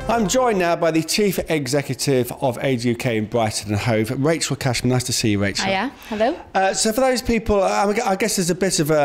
I'm joined now by the Chief Executive of Age UK in Brighton and Hove, Rachel Cashman. Nice to see you, Rachel. Hiya. Hello. So for those people, I guess there's a bit of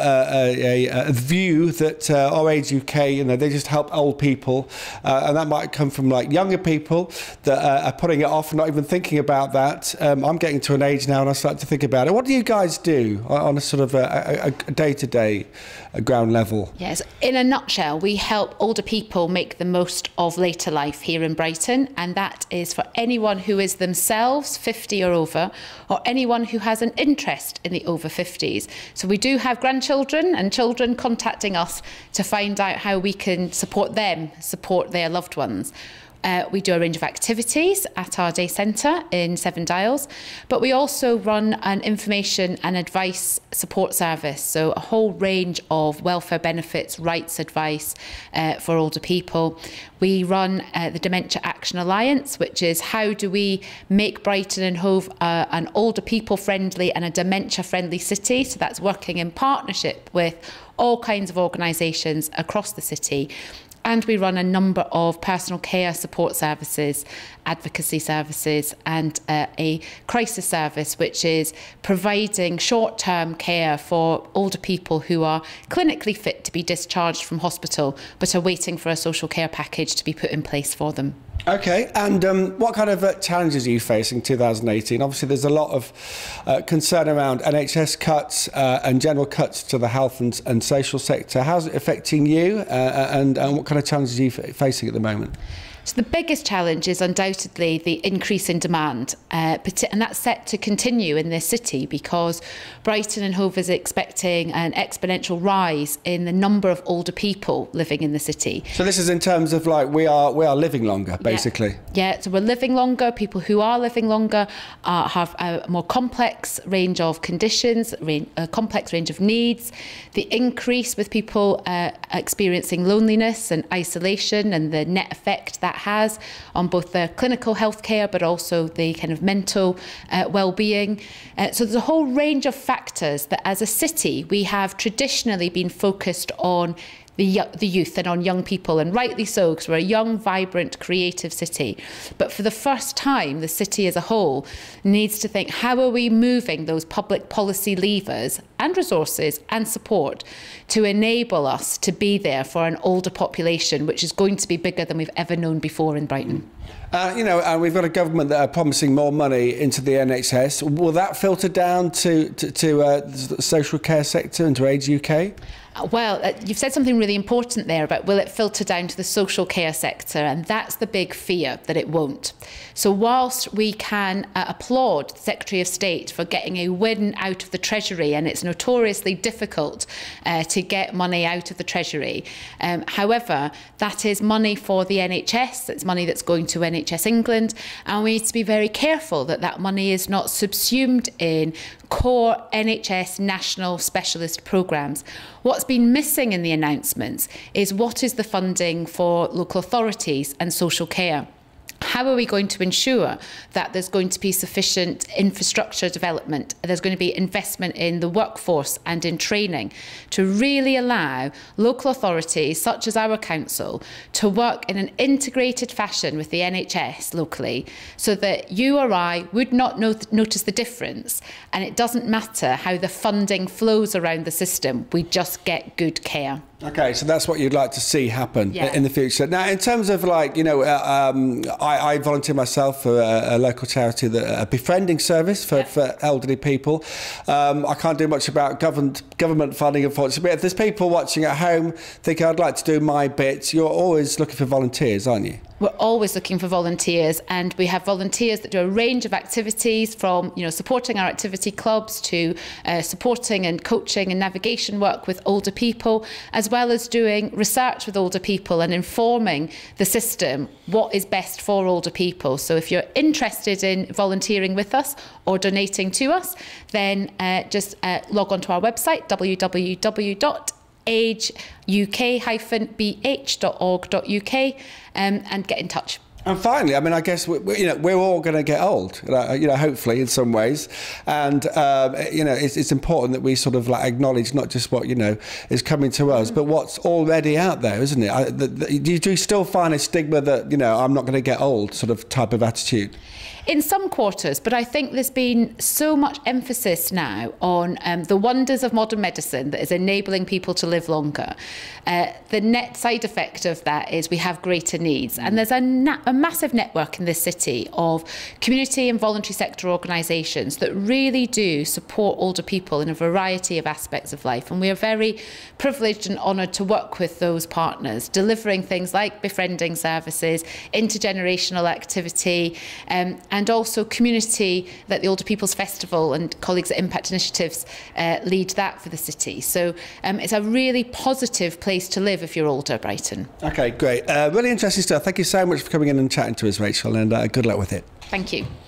a view that our Age UK, they just help old people, and that might come from like younger people that are putting it off and not even thinking about that. I'm getting to an age now and I start to think about it. What do you guys do on a sort of a day-to-day ground level? Yes, in a nutshell, we help older people make the most of later life here in Brighton, and that is for anyone who is themselves 50 or over, or anyone who has an interest in the over 50s. So we do have grandchildren and children contacting us to find out how we can support them, support their loved ones. We do a range of activities at our day centre in Seven Dials, but we also run an information and advice support service, so a whole range of welfare benefits, rights advice for older people. We run the Dementia Action Alliance, which is how do we make Brighton and Hove an older people friendly and a dementia friendly city. So that's working in partnership with all kinds of organisations across the city. And we run a number of personal care support services, advocacy services, and a crisis service, which is providing short-term care for older people who are clinically fit to be discharged from hospital, but are waiting for a social care package to be put in place for them. Okay, and what kind of challenges are you facing in 2018? Obviously, there's a lot of concern around NHS cuts and general cuts to the health and social sector. How's it affecting you, and what kind of challenges are you facing at the moment? So the biggest challenge is undoubtedly the increase in demand, and that's set to continue in this city because Brighton and Hove is expecting an exponential rise in the number of older people living in the city. So this is in terms of like we are living longer, basically. Yeah, so we're living longer. People who are living longer have a more complex range of conditions, a complex range of needs. The increase with people experiencing loneliness and isolation and the net effect that has on both their clinical healthcare but also the kind of mental well-being. So there's a whole range of factors that as a city we have traditionally been focused on the youth and on young people, and rightly so, because we're a young, vibrant, creative city. But for the first time, the city as a whole needs to think, how are we moving those public policy levers and resources and support to enable us to be there for an older population, which is going to be bigger than we've ever known before in Brighton. And we've got a government that are promising more money into the NHS. Will that filter down to the social care sector and to Age UK? Well, you've said something really important there about will it filter down to the social care sector, and that's the big fear, that it won't. So whilst we can applaud the Secretary of State for getting a win out of the Treasury, and it's notoriously difficult to get money out of the Treasury, however, that is money for the NHS, it's money that's going to NHS England, and we need to be very careful that that money is not subsumed in core NHS national specialist programmes. What's been missing in the announcements is what is the funding for local authorities and social care. How are we going to ensure that there's going to be sufficient infrastructure development, there's going to be investment in the workforce and in training to really allow local authorities, such as our council, to work in an integrated fashion with the NHS locally so that you or I would not notice the difference, and it doesn't matter how the funding flows around the system, we just get good care. Okay, so that's what you'd like to see happen in the future. Now, in terms of like, I volunteer myself for a local charity, a befriending service for elderly people. I can't do much about government funding, unfortunately. But if there's people watching at home thinking, I'd like to do my bit, you're always looking for volunteers, aren't you? We're always looking for volunteers, and we have volunteers that do a range of activities from, supporting our activity clubs to supporting and coaching and navigation work with older people, as well as doing research with older people and informing the system what is best for older people. So if you're interested in volunteering with us or donating to us, then just log on to our website, www.ageuk-bh.org.uk, and get in touch. And finally, I mean, I guess we're all going to get old, hopefully in some ways, and it's important that we sort of like acknowledge not just what is coming to us, but what's already out there, isn't it? Do you still find a stigma that I'm not going to get old sort of type of attitude? In some quarters, but I think there's been so much emphasis now on the wonders of modern medicine that is enabling people to live longer. The net side effect of that is we have greater needs. And there's a massive network in this city of community and voluntary sector organisations that really do support older people in a variety of aspects of life. And we are very privileged and honoured to work with those partners, delivering things like befriending services, intergenerational activity, and also community, that the Older People's Festival and colleagues at Impact Initiatives lead that for the city. So it's a really positive place to live if you're older, Brighton. Okay, great. Really interesting stuff. Thank you so much for coming in and chatting to us, Rachel, and good luck with it. Thank you.